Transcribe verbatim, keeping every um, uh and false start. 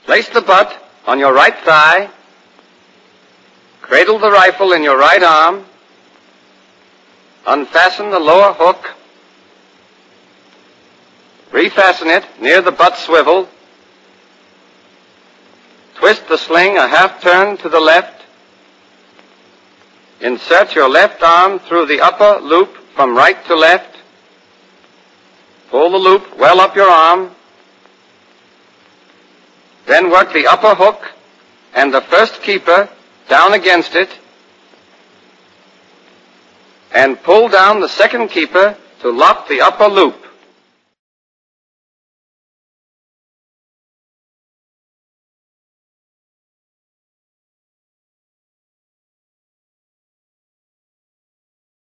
Place the butt on your right thigh. Cradle the rifle in your right arm. Unfasten the lower hook. Refasten it near the butt swivel. Twist the sling a half turn to the left. Insert your left arm through the upper loop from right to left. Pull the loop well up your arm. Then work the upper hook and the first keeper down against it, and pull down the second keeper to lock the upper loop.